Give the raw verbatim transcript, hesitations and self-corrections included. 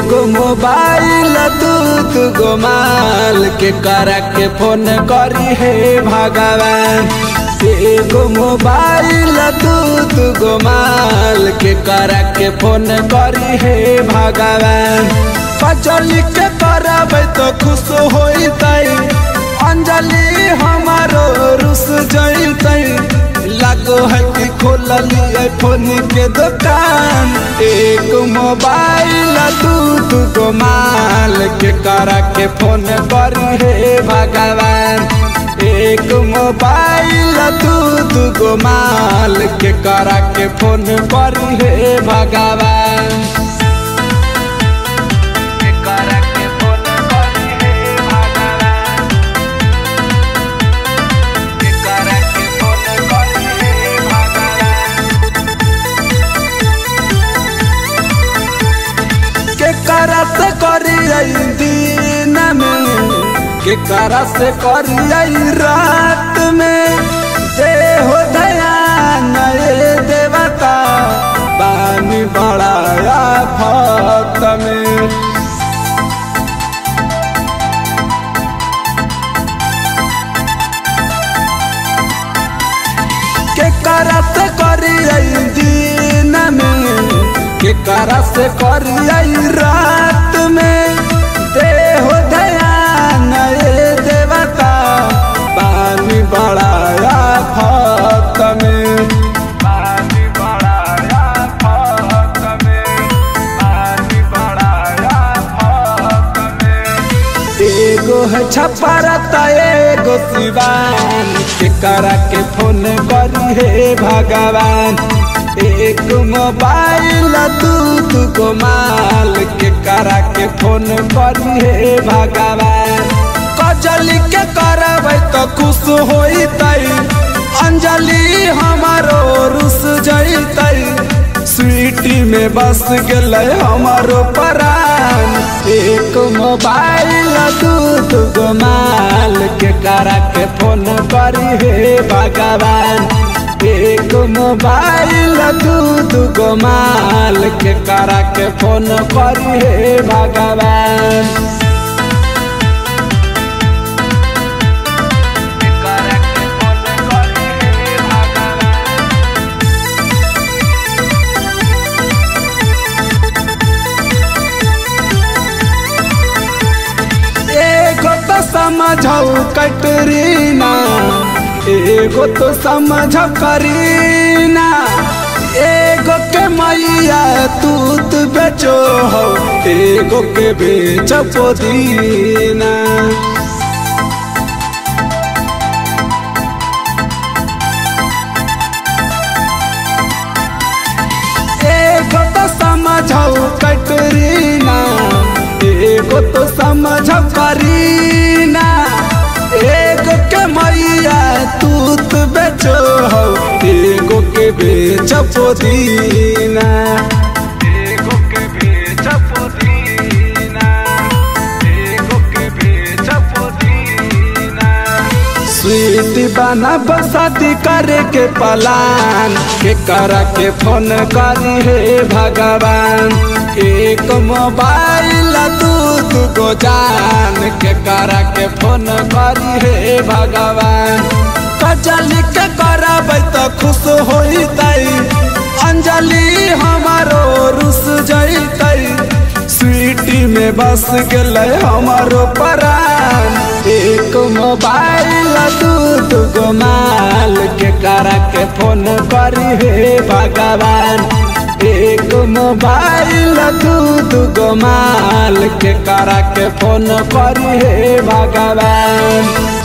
एगो मोबाइल दू गो माल के करा के फोन करी हे भगवान। एगो मोबाइल दू गो माल के करा के फोन करी हे भगवान। पचली के करब तो खुश होतै, अंजलि हमारो रुस जैतै। लागो है कि खोललिए फोन के दुकान। एक मोबाइल दू गो माल के करा के फोन करी हे भगवान। एक मोबाइल दू गो माल के करा के फोन करी हे भगवान। केकरा से करी दिन में, केकरा से करी रात में। दे हो ध्यान ये देवता पानी बड़ा आफत में। केकरा से करी दिन में, केकरा से करी रात में। दे हो ध्यान ये देवता पानी बड़ा आफत में। पानी बड़ा आफत में, पानी बड़ा आफत में। एगो है छपरता एगो सिवान, केकरा के फोन करी हे भगवान। एक मोबाइल दू गो माल के करा के फोन करी हे भगवान। कजली के करब तो खुश होतै, अंजलि हमारो रुस जैतै। स्वीटी में बस गए हमारो प्राण। एक मोबाइल दू गो माल के करा के फोन करी हे भगवान। एक मोबाइल दू गो माल के करा के फोन करी हे भगवान। एगो तो समझौ कटरीना, एगो तो समझ करीना। एगो के मैया दूध बेचो हो, एगो के बेच पुदीना। एगो तो समझौ कटरीना, एगो तो समझ करीना। एगो के मैया दूध बेचो हो, एगो के बेच पुदीना। एगो के बेच पुदीना, एगो के बेच पुदीना। स्वीट बना बसाती करे के पलान, के करा के फोन करी हे भगवान। एक मोबाइल दू गो जान के करा के फोन करी हे भगवान। कजली के करब तो खुश होतै, अंजलि हमारो रुस जैतै। स्वीटी में बस गए हमारो प्राण। एक मोबाइल दू गो माल के करा के फोन करी हे भगवान। एक मोबाइल दू गो माल के करा के फोन करी हे भगवान।